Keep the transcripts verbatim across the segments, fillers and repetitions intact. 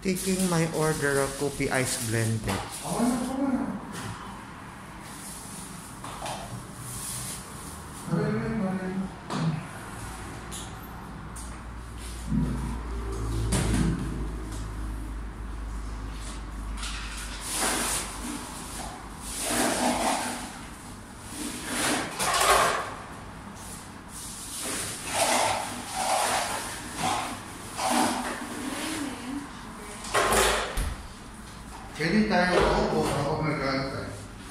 taking my order of coffee ice blended. Pwede tayo upo ako mag-aantay.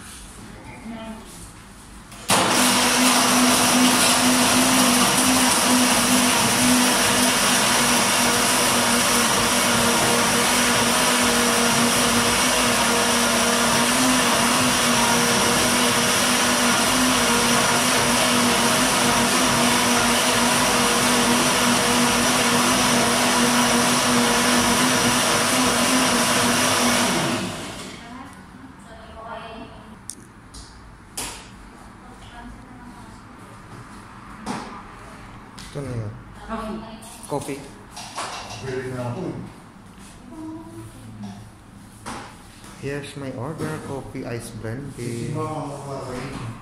Ito na yun. Coffee. Pwede na ako. Here's my order, coffee ice blended. Hindi mo ako makakain.